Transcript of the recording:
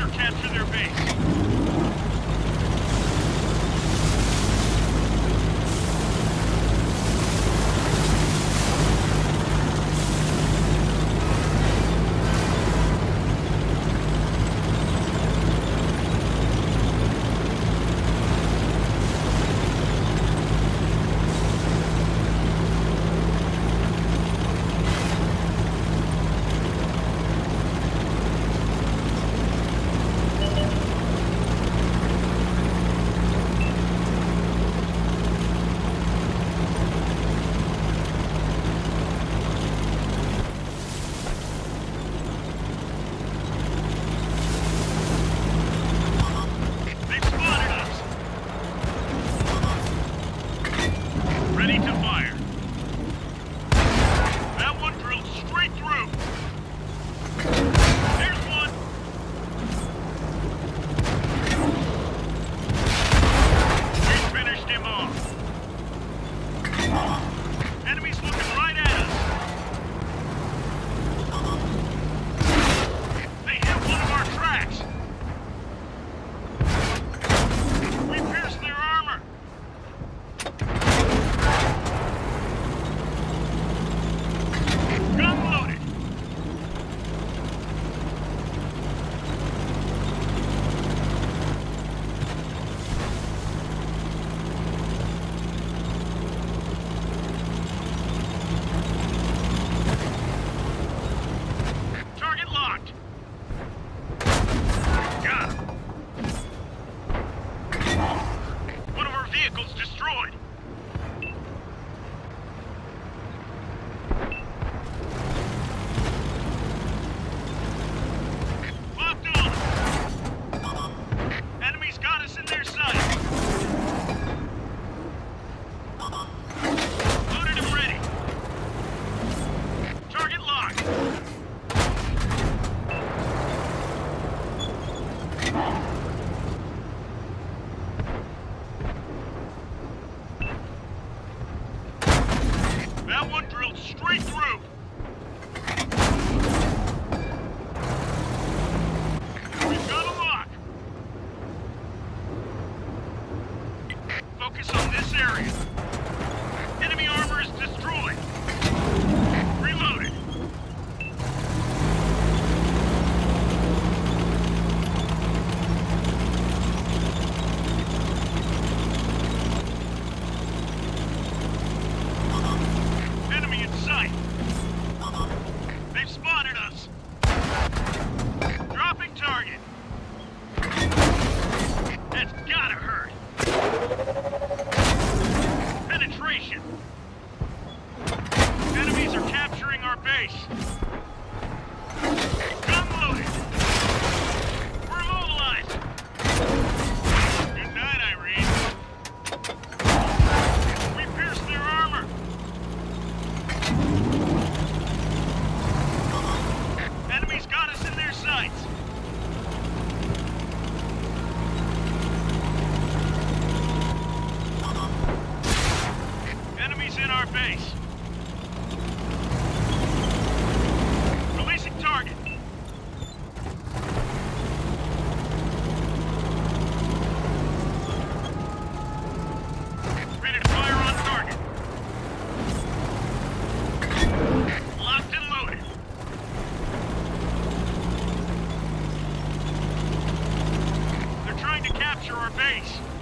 or capture their base. Ready to fire. That one drilled straight through. There's one. We finished him off. Enemies looking right at us. They hit one of our tracks. We pierced their armor. Gun loaded. Target locked. Got him. One of our vehicles destroyed. Locked on. Enemies got us in their sight. Loaded and ready. Target locked. That one drilled straight through. We've got a lock. Focus on this area. Enemy armor is destroyed. Reloaded. Enemy in sight. They've spotted us. Dropping target. That's gotta hurt. Penetration. Enemies are capturing our base. Gun loaded. We're immobilized. Good night, Irene. We pierced their armor. Enemies got us in their sights. Enemies in our base. Releasing target. Ready to fire on target. Locked and loaded. They're trying to capture our base.